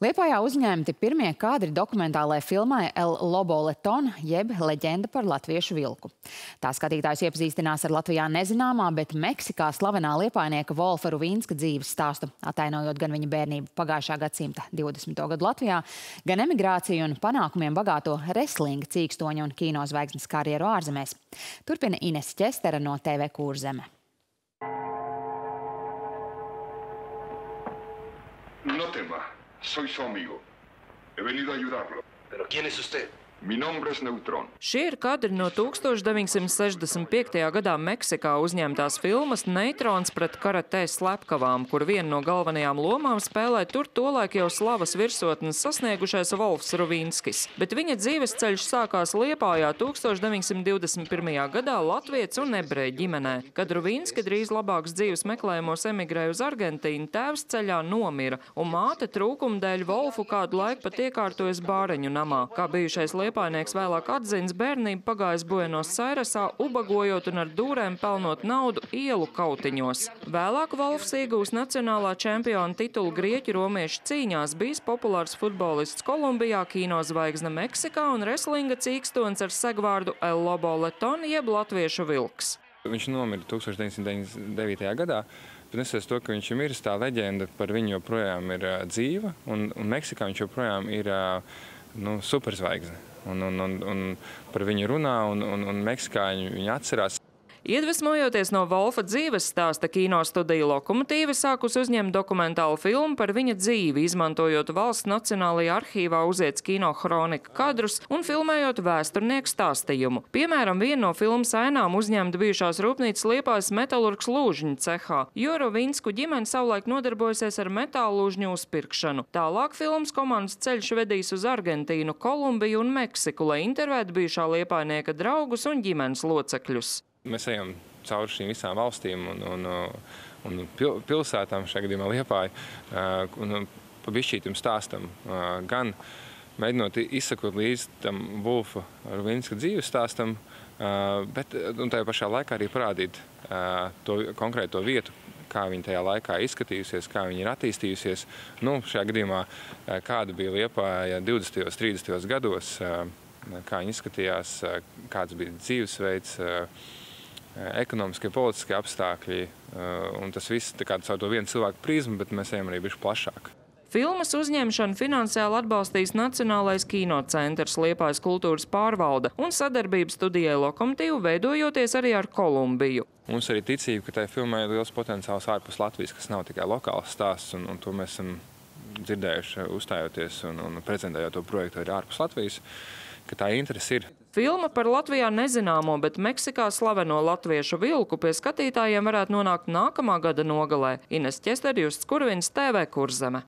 Liepājā uzņemti pirmie kadri dokumentālajai filmai El Lobo Leton, jeb leģenda par latviešu vilku. Tā skatītājs iepazīstinās ar Latvijā nezināmā, bet Meksikā slavenā liepainieka Volfa Ruvinska dzīves stāstu, atainojot gan viņa bērnību pagājušā gadsimta 20. gadu Latvijā, gan emigrāciju un panākumiem bagāto reslinga, cīkstoņa un kinozvaigznes karjeru ārzemēs. Turpina Ines Ķestere no TV Kurzeme. No tema, soy su amigo. He venido a ayudarlo. ¿Pero quién es usted? Mi nombre es Neutrón. Šie ir kadri no 1965. gadā Meksikā uzņemtās filmas Neitrons pret karatē slepkavām, kur vienu no galvenajām lomām spēlē tur tolaik jau slavas virsotnes sasniegušais Volfs Ruvinskis. Bet viņa dzīves ceļš sākās Liepājā 1921. gadā latvietes un ebreju ģimenē. Kad Ruvinski drīz labāks dzīves meklējumos emigrēja uz Argentīnu, tēvs ceļā nomira, un māte trūkuma dēļ Volfu kādu laiku pat iekārtojas bāreņu namā. Kā bijušais liepainieks vēlāk atzins, bērnība pagājis Buenos Airesā, ubagojot un ar dūrēm pelnot naudu ielu kautiņos. Vēlāk Volfs iegūs nacionālā čempiona titulu grieķu romiešu cīņās, bijis populārs futbolists Kolumbijā, kinozvaigzne Meksikā un reslinga cīkstons ar segvārdu El Lobo Leton, jeb latviešu vilks. Viņš nomira 1999. gadā. Nesoties to, ka viņš ir miris, tā leģenda par viņu joprojām ir dzīva, un Meksikā viņš joprojām ir superzvaigzne. Un par viņu runā, un meksikāņi viņu atcerās. Iedvesmojoties no Volfa dzīves stāsta, kinostudija Lokomotīve sākus uzņemt dokumentālu filmu par viņa dzīvi, izmantojot Valsts Nacionālajā arhīvā uziets kino hronika kadrus un filmējot vēsturnieku stāstījumu. Piemēram, viena no filmas ainām uzņemta bijušās rūpnīcas Liepājas metalurgs lūžņu cehā, jo Ruvinsku ģimene savulaik nodarbojasies ar metālu lūžņu uzpirkšanu. Tālāk filmas komandas ceļš vedīs uz Argentīnu, Kolumbiju un Meksiku, lai intervētu bijušā liepainieka draugus un ģimenes locekļus. Mēs ejam cauri šīm visām valstīm un pilsētām, šajā gadījumā Liepāju, un pa bišķītim stāstam, gan mēģinot izsakot līdz tam Volfa Ruvinska dzīves stāstam, bet un tajā pašā laikā arī parādīt to konkrēto vietu, kā viņa tajā laikā izskatījusies, kā viņa ir attīstījusies. Šajā gadījumā, kāda bija Liepāja 20. 30. gados, kā viņa izskatījās, kāds bija dzīvesveids, ekonomiskie, politiskie apstākļi, un tas viss caur to vienu cilvēku prizmu, bet mēs ejam arī bišķi plašāk. Filmas uzņemšanu finansiāli atbalstīs Nacionālais kinocentrs, Liepājas kultūras pārvalde un sadarbības studijai Lokomotīvu, veidojoties arī ar Kolumbiju. Mums arī ticība, ka tai filmai ir liels potenciāls ārpus Latvijas, kas nav tikai lokāls stāsts, un to mēs esam dzirdējuši, uzstājoties un prezentējot to projektu arī ārpus Latvijas, ka tā interese ir. Filma par Latvijā nezināmo, bet Meksikā slaveno latviešu vilku pie skatītājiem varētu nonākt nākamā gada nogalē. Ines Ķestere, Justs Kurvins, TV Kurzeme.